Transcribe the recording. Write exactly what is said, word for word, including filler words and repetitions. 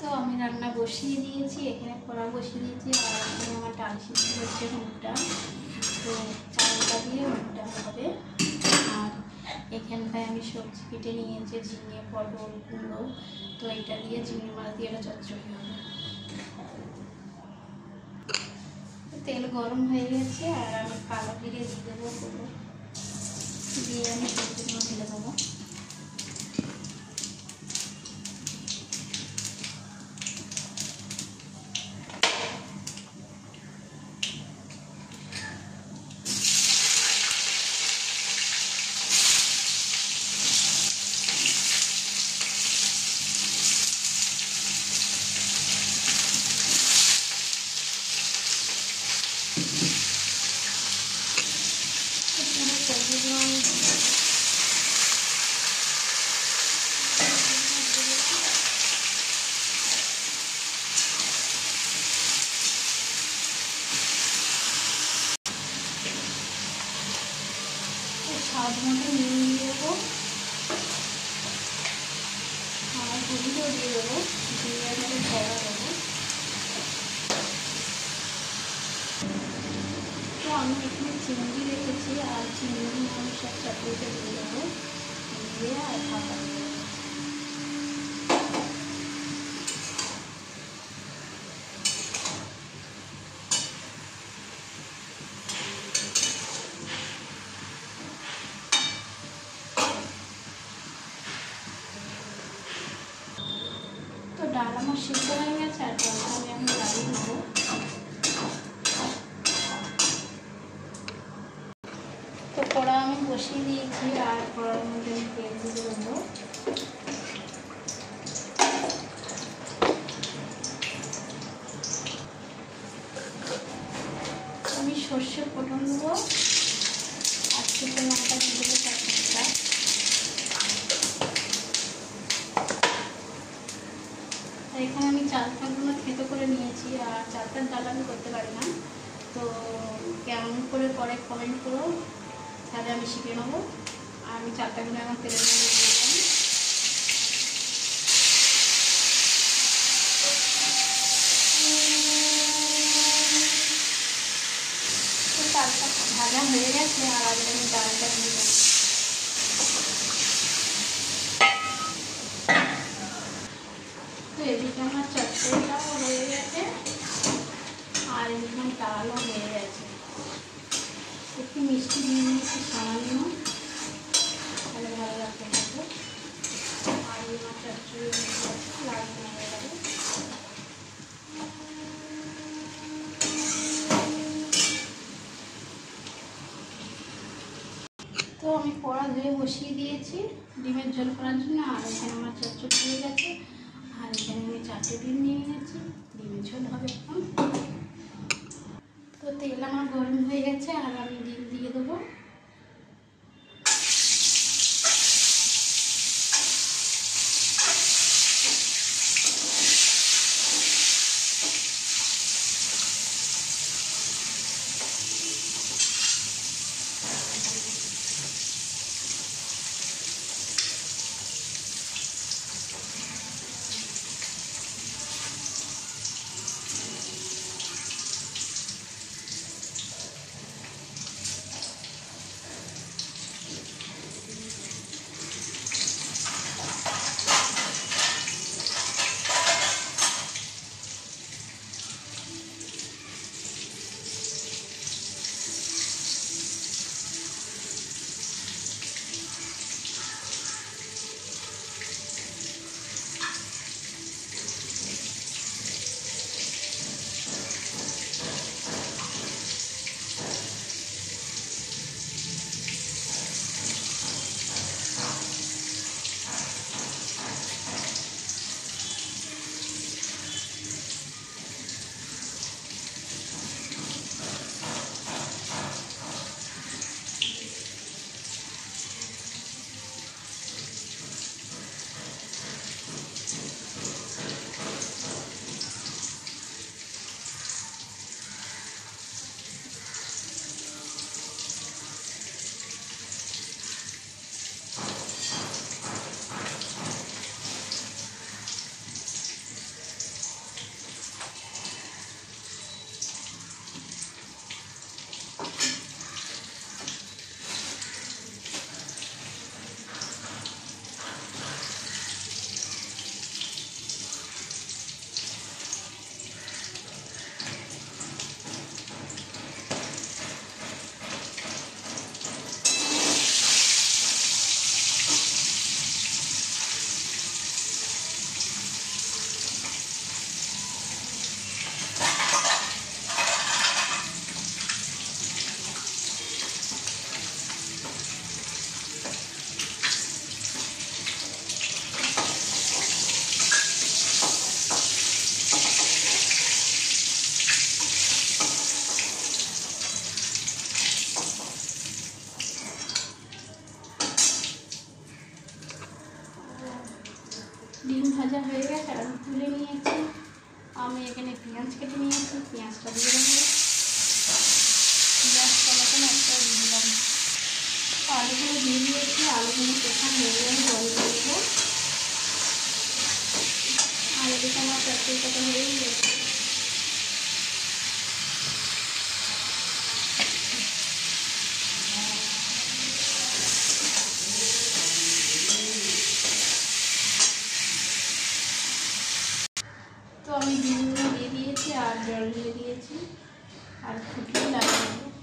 তো আমি রান্না বসিয়ে দিয়েছি, এখানে কড়া বসিয়ে দিয়েছি আর এখানে আমার ডাল সিদ্ধ হচ্ছে মুগ ডাল। তো চালটা দিয়ে মুগ ডাল হবে। আর এখানটায় আমি সবজি কেটে নিয়েছি, ঝিঙে, পটল, কুমড়ো। তো এটা দিয়ে চিংড়ি মাছ দিয়ে এটা চচ্চড়ি হবে। তেল গরম হয়ে গেছে আর আমি কালো জিরে দিয়ে দেবো, দিয়ে আমি সবজিগুলো ঢেলে দেবো। স্বাদ মতো নুন দিয়ে দেবো আর হলুদও দিয়ে দেবো, দিয়ে এখানে ঢেলা দেবো। তো আমি এখানে চিংড়ি রেখেছি আর চিংড়ি আমি সব চাটনিতে দিয়ে দেবো, দিয়ে আর ঢাকা দিয়ে দেবো। তো ডাল আমার সিদ্ধ হয়ে গেছে আর ডালটা আমি এখন গাড়িয়ে নেবো। তো কড়া আমি বসিয়ে দিয়েছি আর কড়ার মধ্যে আমি তেল দিয়ে দেবো। আমি সর্ষে ফোড়ন দেবো আর শুকনো লঙ্কা দিয়ে দেবো চার পাঁচটা। এখানে আমি চালটাগুলো থেতো করে নিয়েছি আর চালটার ডাল আমি করতে পারি না, তো কেমন করে পরে কমেন্ট করো, তাহলে আমি শিখে নেবো। আর আমি চালটাগুলো আমার তেলের মধ্যে দিয়ে দিলাম। তো চালটা ভাজা হয়ে গেছে আর আগে আমি ডালটা দিয়ে দেবো। তো এদিকে আমার চচ্চড়িটাও হয়ে গেছে আর এদিকে ডালও হয়ে গেছে। একটু মিষ্টি দিয়ে নিয়েছি সামান্য, তাহলে ভালো লাগতে থাকবে। আর এই আমার চচ্চড়ি লাল হয়ে যাবে। তো আমি কড়া ধুয়ে বসিয়ে দিয়েছি ডিমের ঝোল করার জন্য। আর এখানে আমার চচ্চড়ি হয়ে গেছে আর এখানে আমি চারটে ডিম নিয়ে নিয়েছি, ডিমের ঝোল হবে এখন। তো তেল আমার গরম হয়ে গেছে আর আমি ডিম দিয়ে দেবো। তুলে নিয়েছি। আমি এখানে পেঁয়াজ কেটে নিয়েছি, পেঁয়াজটা দিয়ে দেবো। পেঁয়াজটা মতন একটা দিয়ে দিলাম। আলুগুলো দিয়ে দিয়েছি, আলুগুলো কোথা হয়ে গেলে জল দিয়ে দেবো। আলুটা আমার তরকারি কত হয়েই গেছে। তো আমি ডিমগুলো দিয়ে দিয়েছি আর জল দিয়ে দিয়েছি, আর ফুটিয়ে লাগিয়ে দেবো।